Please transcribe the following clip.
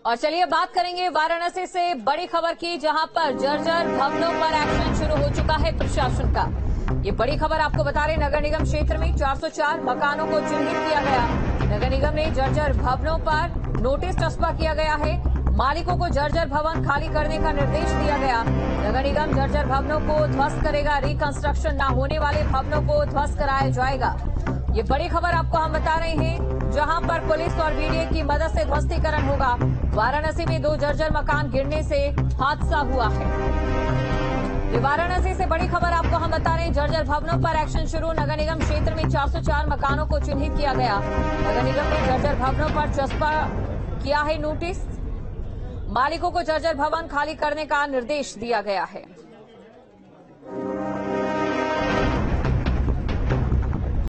और चलिए बात करेंगे वाराणसी से बड़ी खबर की, जहां पर जर्जर भवनों पर एक्शन शुरू हो चुका है प्रशासन का। ये बड़ी खबर आपको बता रहे, नगर निगम क्षेत्र में 404 मकानों को चिन्हित किया गया। नगर निगम ने जर्जर भवनों पर नोटिस चस्पा किया गया है। मालिकों को जर्जर भवन खाली करने का निर्देश दिया गया। नगर निगम जर्जर भवनों को ध्वस्त करेगा। रिकंस्ट्रक्शन न होने वाले भवनों को ध्वस्त कराया जाएगा। ये बड़ी खबर आपको हम बता रहे हैं, जहां पर पुलिस और वीडियो की मदद से ध्वस्तीकरण होगा। वाराणसी में 2 जर्जर मकान गिरने से हादसा हुआ है। ये वाराणसी से बड़ी खबर आपको हम बता रहे हैं, जर्जर भवनों पर एक्शन शुरू। नगर निगम क्षेत्र में 404 मकानों को चिन्हित किया गया। नगर निगम ने जर्जर भवनों पर चस्पा किया है नोटिस। मालिकों को जर्जर भवन खाली करने का निर्देश दिया गया है।